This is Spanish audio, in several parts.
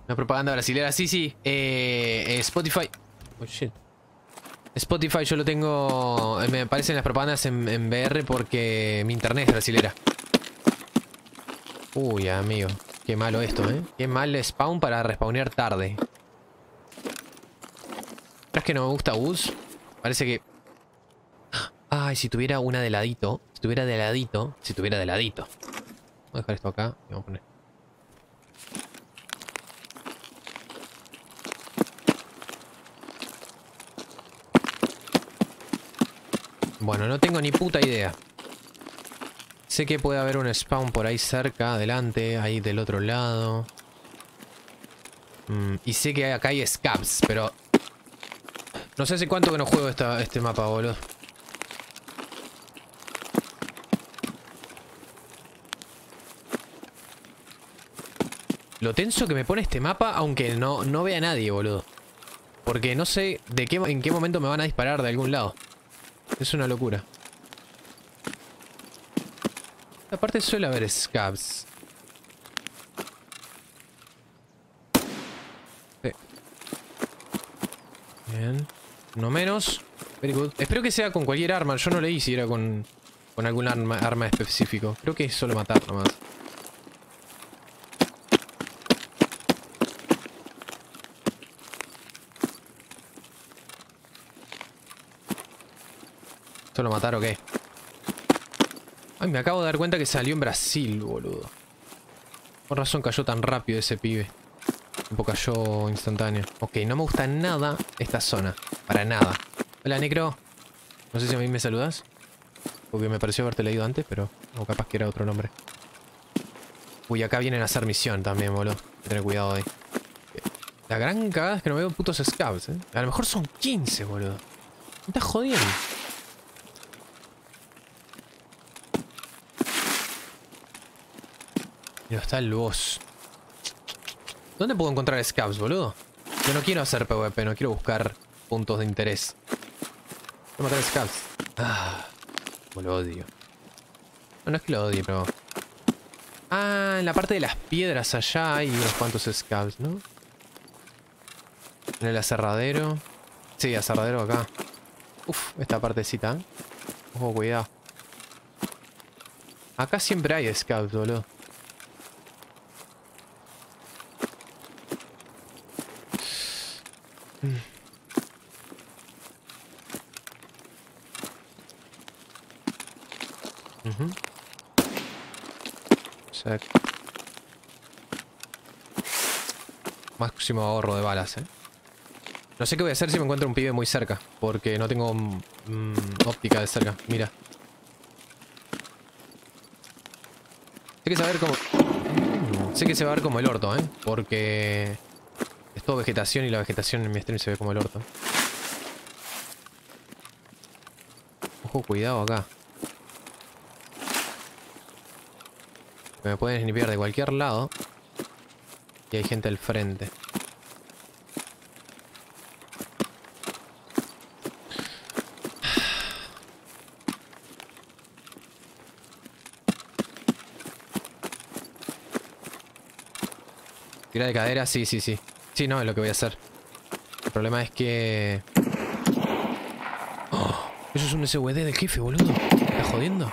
Una propaganda brasilera. Sí, sí. Spotify. Oh, shit. Spotify yo lo tengo... me aparecen las propagandas en VR porque mi internet es brasilera. Uy, amigo. Qué malo esto, ¿eh? Qué mal spawn para respawnear tarde. ¿Sabes que no me gusta Bus? Parece que... Ay, si tuviera una de ladito. Si tuviera de ladito. Si tuviera de ladito. Voy a dejar esto acá y vamos a poner... Bueno, no tengo ni puta idea. Sé que puede haber un spawn por ahí cerca, adelante, ahí del otro lado. Y sé que acá hay scabs, pero... No sé hace cuánto que no juego este mapa, boludo. Lo tenso que me pone este mapa, aunque no vea a nadie, boludo. Porque no sé en qué momento me van a disparar de algún lado. Es una locura. Aparte suele haber scabs. Sí. Bien. No menos. Very good. Espero que sea con cualquier arma. Yo no leí si era con algún arma específico. Creo que es solo matar nomás. ¿Solo matar o qué? Ay, me acabo de dar cuenta que salió en Brasil, boludo. Por razón cayó tan rápido ese pibe. Tipo cayó instantáneo. Ok, no me gusta nada esta zona. Para nada. Hola, Necro. No sé si a mí me saludas. Porque me pareció haberte leído antes, pero... O capaz que era otro nombre. Uy, acá vienen a hacer misión también, boludo. Hay que tener cuidado ahí. La gran cagada es que no veo putos scabs, eh. A lo mejor son 15, boludo. Me estás jodiendo. Mira, está el boss. ¿Dónde puedo encontrar scabs, boludo? Yo no quiero hacer PvP, no quiero buscar puntos de interés. Quiero matar scabs. Ah, como lo odio. No, no es que lo odie, pero... Ah, en la parte de las piedras allá hay unos cuantos scabs, ¿no? En el aserradero. Sí, aserradero acá. Uf, esta partecita, ¿eh? Ojo, cuidado. Acá siempre hay scabs, boludo. Exacto. Máximo ahorro de balas, eh. No sé qué voy a hacer si me encuentro un pibe muy cerca. Porque no tengo óptica de cerca. Mira. Sé que se va a ver como... Sé que se va a ver como el orto, eh. Porque... Es todo vegetación y la vegetación en mi stream se ve como el orto. Ojo, cuidado acá. Me pueden snipear de cualquier lado. Y hay gente al frente. Tira de cadera, sí, sí, sí. Sí, no, es lo que voy a hacer. El problema es que... Oh, eso es un SVD del jefe, boludo. ¿Me estás jodiendo?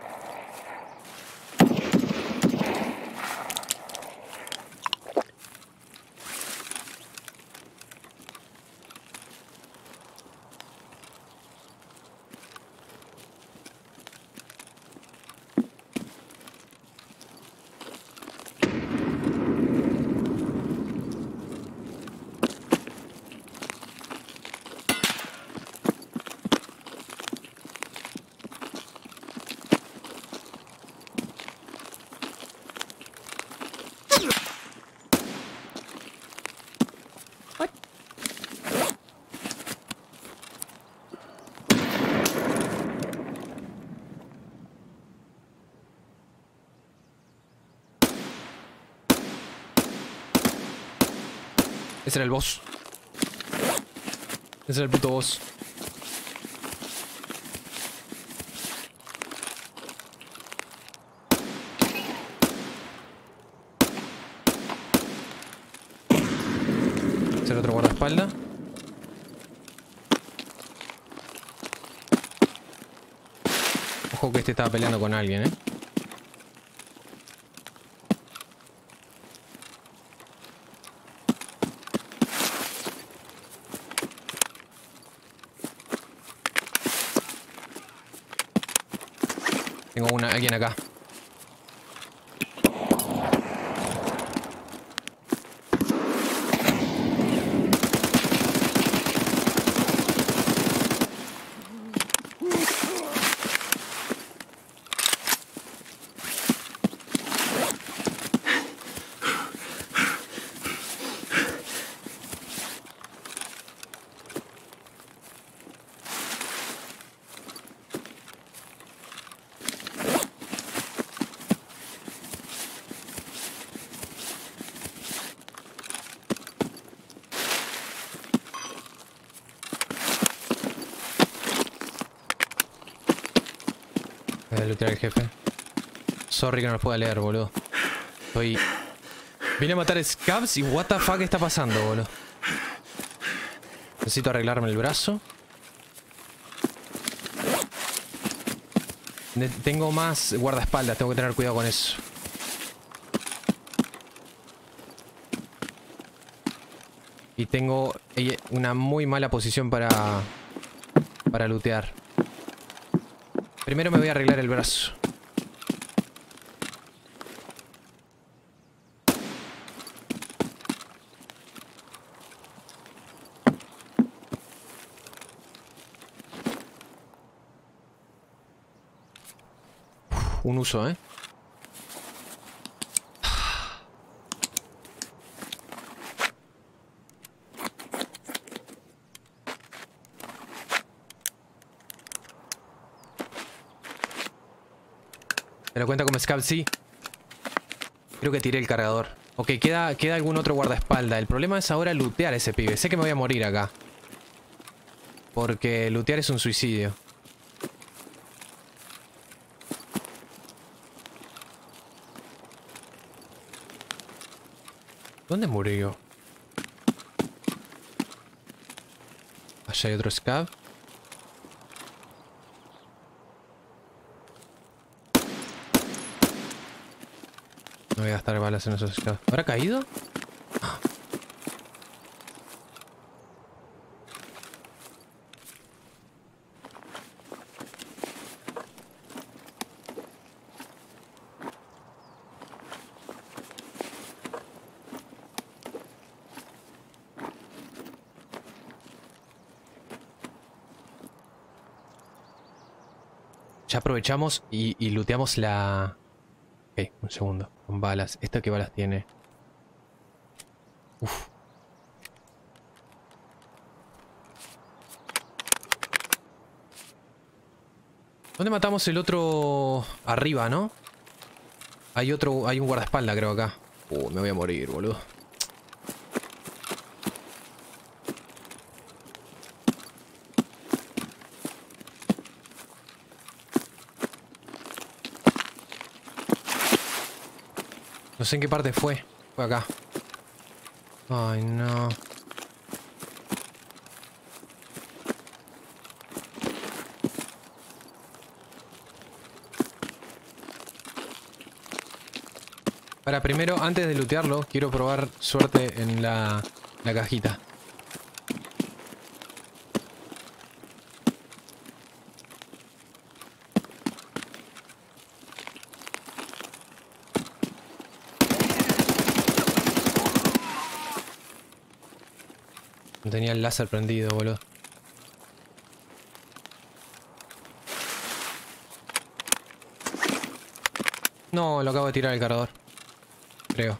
Ese era el boss. Ese era el puto boss. ser otro guardaespaldas. Ojo que este estaba peleando con alguien, ¿eh? Tengo alguien acá. Voy a lootear al jefe. Sorry que no lo pueda leer, boludo. Vine a matar scabs y what the fuck está pasando, boludo. Necesito arreglarme el brazo. Tengo más guardaespaldas, tengo que tener cuidado con eso. Y tengo una muy mala posición para lootear. Primero me voy a arreglar el brazo. Un uso, ¿eh? ¿Te lo cuenta como scab? Sí. Creo que tiré el cargador. Ok, queda algún otro guardaespaldas. El problema es ahora lootear a ese pibe. Sé que me voy a morir acá. Porque lootear es un suicidio. ¿Dónde murió? Allá hay otro scab. No voy a gastar balas en esos scabs. ¿Habrá caído? Ya aprovechamos y looteamos la... Ok, un segundo. Con balas. ¿Esta qué balas tiene? Uf. ¿Dónde matamos el otro? Arriba, ¿no? Hay un guardaespaldas creo acá. Me voy a morir, boludo. No sé en qué parte fue. Fue acá. Ay, no. Para primero, antes de lootearlo, quiero probar suerte en la cajita. No tenía el láser prendido, boludo. No, lo acabo de tirar el cargador. Creo.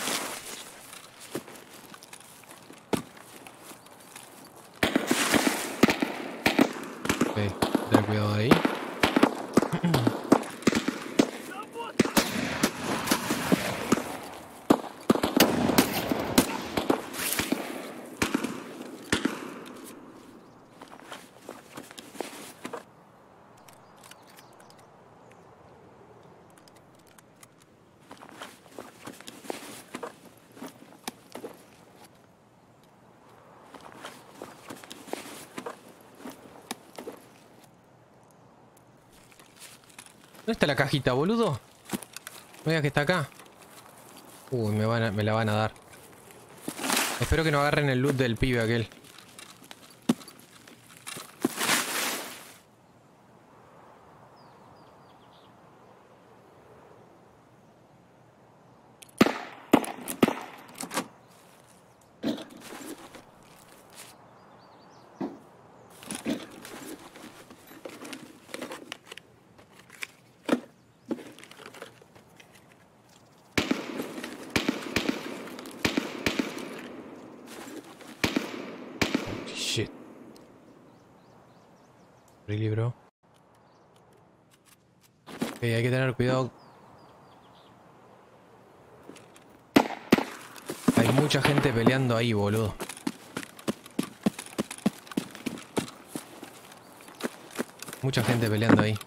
Ok, ten cuidado ahí. ¿Dónde está la cajita, boludo? No digas que está acá. Uy, me la van a dar. Espero que no agarren el loot del pibe aquel. Shit. Really, bro. Ok, hay que tener cuidado. Hay mucha gente peleando ahí, boludo. Mucha gente peleando ahí.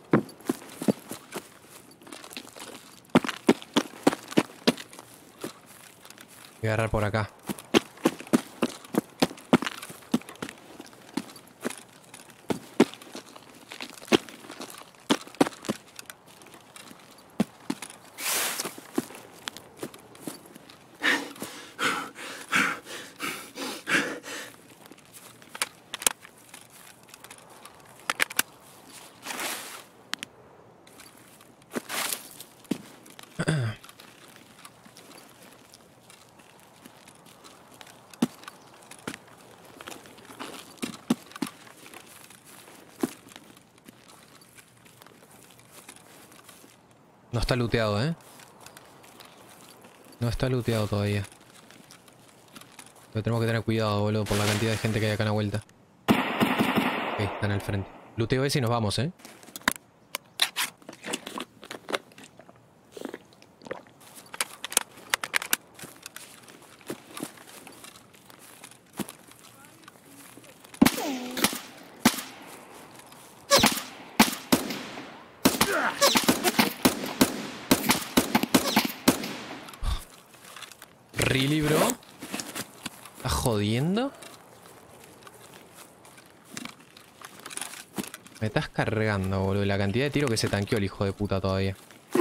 Voy a agarrar por acá. No está looteado, ¿eh? No está looteado todavía. Pero tenemos que tener cuidado, boludo, por la cantidad de gente que hay acá en la vuelta. Ok, están al frente. Looteo ese y nos vamos, ¿eh? ¿Really, bro? ¿Estás jodiendo? Me estás cargando, boludo. La cantidad de tiro que se tanqueó el hijo de puta todavía.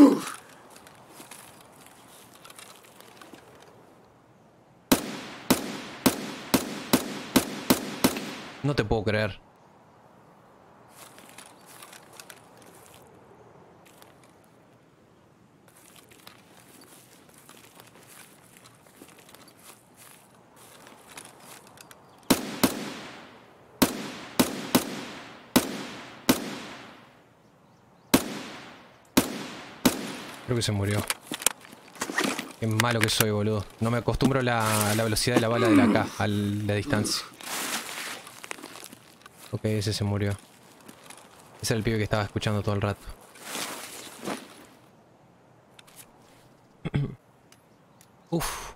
No te puedo creer. Creo que se murió. Qué malo que soy, boludo. No me acostumbro a la velocidad de la bala de la K, a la distancia. Ok, ese se murió. Ese era el pibe que estaba escuchando todo el rato. Uf.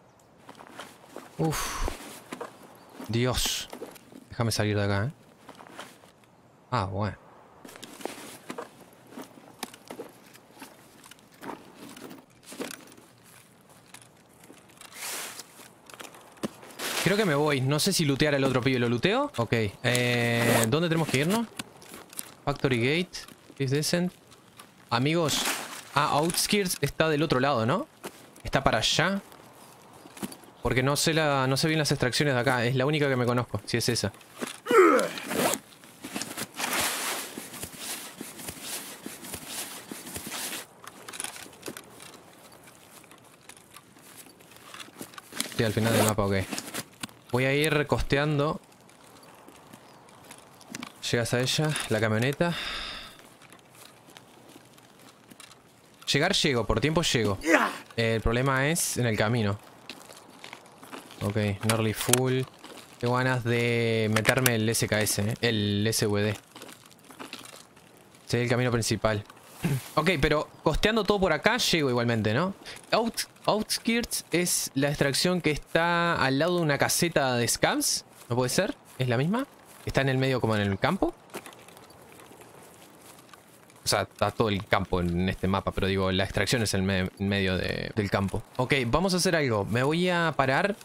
Uf. Dios. Déjame salir de acá, ¿eh? Ah, bueno. Creo que me voy. No sé si lootear al otro pibe. ¿Lo looteo? Ok. ¿Dónde tenemos que irnos? Factory Gate. Is Descent. Amigos. Ah, Outskirts está del otro lado, ¿no? Está para allá. Porque no sé bien las extracciones de acá. Es la única que me conozco. Si es esa. Sí, al final del mapa, ok. Voy a ir costeando. Llegas a ella, la camioneta. Llegar llego, por tiempo llego. El problema es en el camino. Ok, Norley full. Tengo ganas de meterme el SKS, el SVD. Sería el camino principal. Ok, pero costeando todo por acá llego igualmente, ¿no? Outskirts es la extracción que está al lado de una caseta de scams. ¿No puede ser? ¿Es la misma? ¿Está en el medio como en el campo? O sea, está todo el campo en este mapa, pero digo, la extracción es en medio del campo. Ok, vamos a hacer algo. Me voy a parar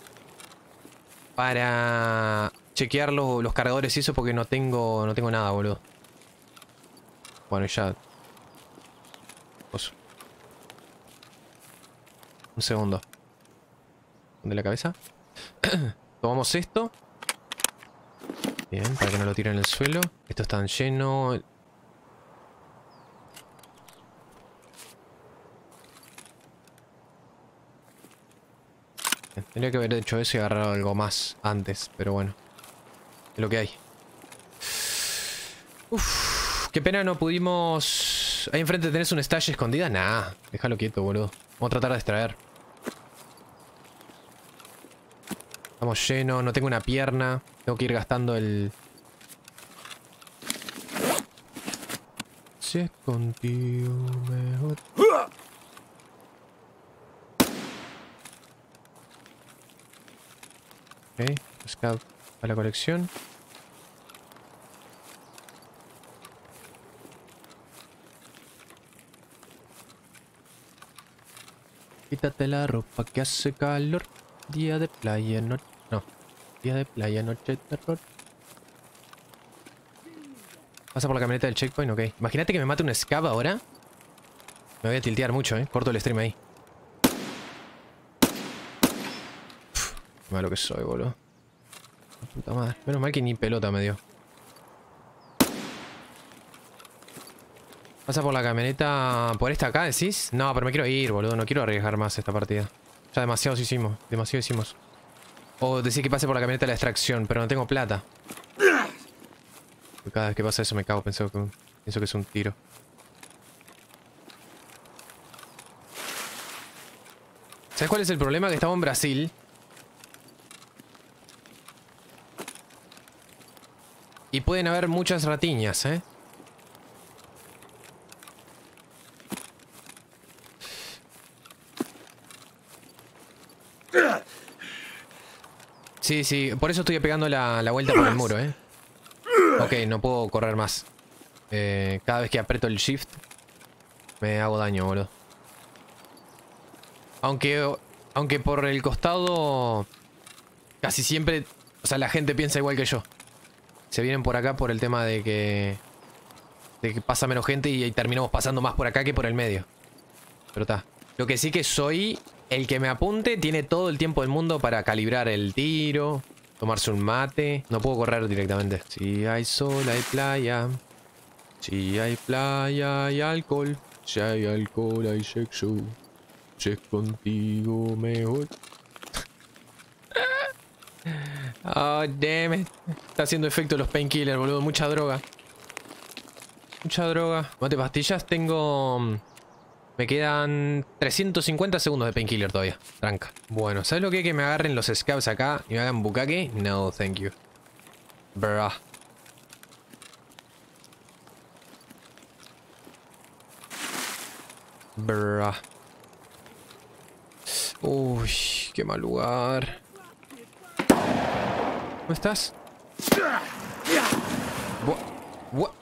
para chequear los cargadores y eso porque no tengo nada, boludo. Bueno, ya... Oso. Un segundo. ¿Dónde la cabeza? Tomamos esto. Bien, para que no lo tiren en el suelo. Estos están llenos. Tendría que haber hecho eso y agarrar algo más antes, pero bueno. Es lo que hay. Uf, qué pena no pudimos... Ahí enfrente tenés un stash escondida. Nah, déjalo quieto, boludo. Vamos a tratar de extraer. Estamos llenos, no tengo una pierna. Tengo que ir gastando el... Si es contigo mejor. Ok, scout a la colección. Quítate la ropa que hace calor. Día de playa, no... No. Día de playa, noche de terror. Pasa por la camioneta del checkpoint, ok. Imagínate que me mate un scav ahora. Me voy a tiltear mucho, corto el stream ahí. Uf, qué malo que soy, boludo. Puta madre. Menos mal que ni pelota me dio. Pasa por la camioneta... ¿Por esta acá decís? No, pero me quiero ir, boludo. No quiero arriesgar más esta partida. Ya demasiados hicimos. Demasiado hicimos. O decir que pase por la camioneta de la extracción, pero no tengo plata. Cada vez que pasa eso me cago. Pienso que es un tiro. ¿Sabes cuál es el problema? Que estamos en Brasil. Y pueden haber muchas ratiñas, ¿eh? Sí, sí. Por eso estoy pegando la vuelta por el muro, ¿eh? Ok, no puedo correr más. Cada vez que aprieto el shift me hago daño, boludo. Aunque por el costado casi siempre, o sea, la gente piensa igual que yo. Se vienen por acá por el tema de que pasa menos gente y terminamos pasando más por acá que por el medio. Pero está. Lo que sí que soy el que me apunte tiene todo el tiempo del mundo para calibrar el tiro, tomarse un mate. No puedo correr directamente. Si hay sol, hay playa. Si hay playa, hay alcohol. Si hay alcohol, hay sexo. Si es contigo mejor. Oh, damn it. Está haciendo efecto los painkillers, boludo. Mucha droga. Mucha droga. Mate pastillas, tengo... Me quedan 350 segundos de painkiller todavía. Tranca. Bueno, ¿sabes lo que hay? Que me agarren los scabs acá y me hagan bucaque? No, thank you. Bruh. Bruh. Uy, qué mal lugar. ¿Dónde estás? What?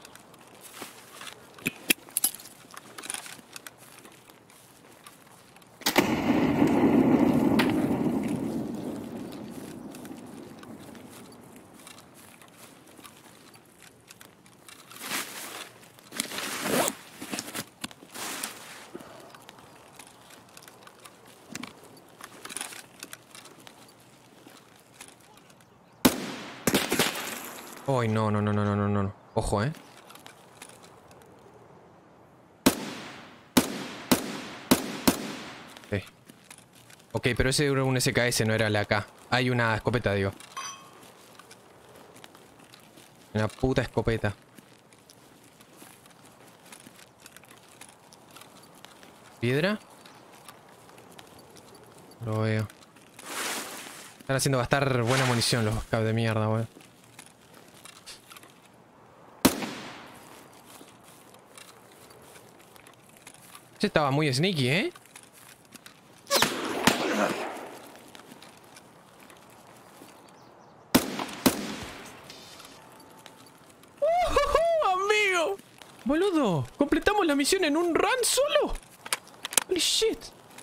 Uy, no. Ojo, Ok, pero ese era un SKS, no era la AK. Hay una escopeta, digo. Una puta escopeta. ¿Piedra? Lo veo. Están haciendo gastar buena munición los cabos de mierda, weón. Ese estaba muy sneaky, ¿eh? ¡Amigo! Boludo, completamos la misión en un run solo. Holy shit.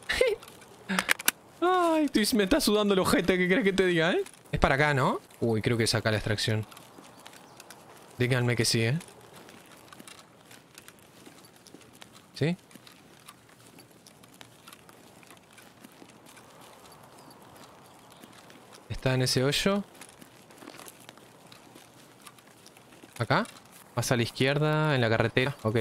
Ay, me está sudando el ojete, ¿qué crees que te diga, eh? Es para acá, ¿no? Uy, creo que es acá la extracción. Díganme que sí, ¿eh? ¿Sí? Está en ese hoyo. Acá. Más a la izquierda, en la carretera. Ok.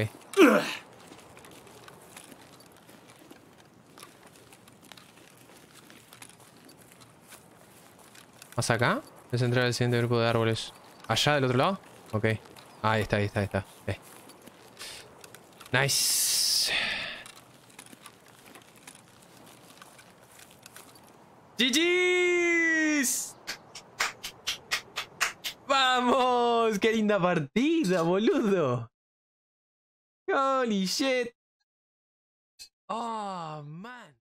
¿Más acá? Es entrar al siguiente grupo de árboles. ¿Allá del otro lado? Ok. Ahí está, ahí está, ahí está. Okay. Nice. ¡GG's! ¡Vamos! ¡Qué linda partida, boludo! ¡Holy shit! ¡Oh, man!